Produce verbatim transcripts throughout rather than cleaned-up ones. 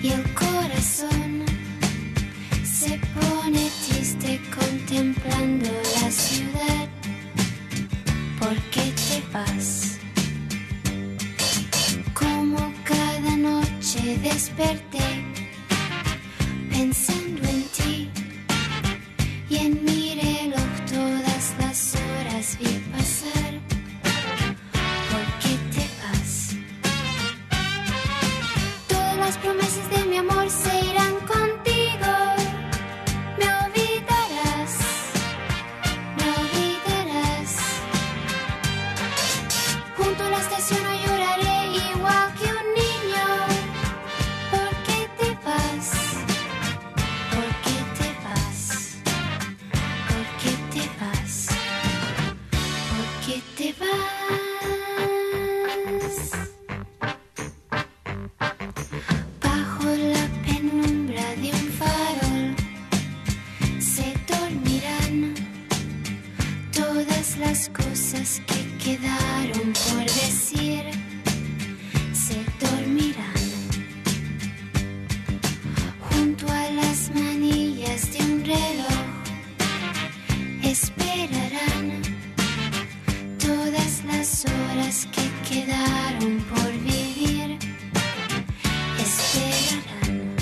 y el corazón se pone triste contemplando la ciudad. ¿Por qué te vas? Como cada noche desperté pensando en ti y en mi reloj todas las horas vi pasar. ¿Por qué te vas? Todas las promesas de mi amor se irán contigo. Me olvidarás, me olvidarás. Junto a la estación no lloraré igual que un niño. ¿Por qué te vas? ¿Por qué te vas? ¿Por qué te vas? ¿Por qué te vas? Bajo la penumbra de un farol se dormirán todas las cosas que quedaron por decir. Se dormirán junto a las manillas de un reloj. Esperarán todas las horas que quedaron por vivir. Esperarán.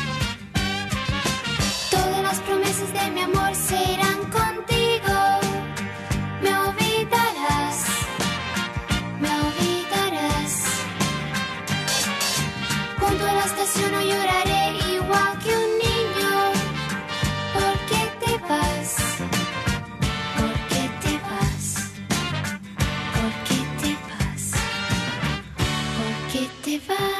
Todas las promesas de mi amor se irán contigo. Me olvidarás, me olvidarás. Junto a la estación no lloraré igual que un niño. ¿Por qué te vas? ¿Por qué te vas? ¿Por qué te vas? ¿Por qué te vas?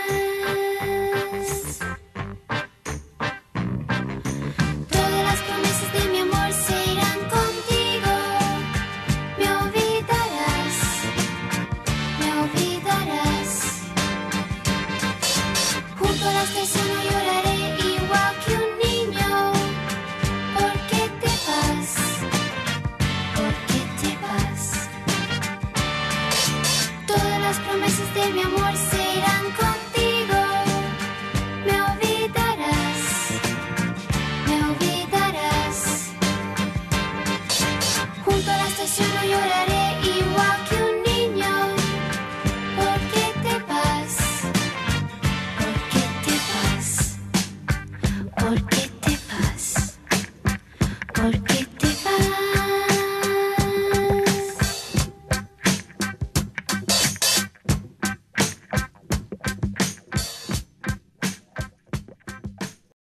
Todas las promesas de mi amor se irán contigo. Me olvidarás, me olvidarás. Junto a la estación